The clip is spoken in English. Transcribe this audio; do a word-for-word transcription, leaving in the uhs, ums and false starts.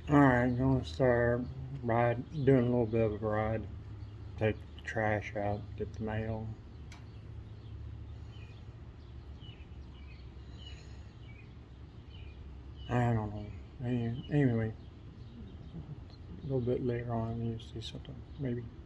Alright, I'm gonna start ride, doing a little bit of a ride. Take the trash out, get the mail. I don't know. Anyway, a little bit later on, you see something, maybe.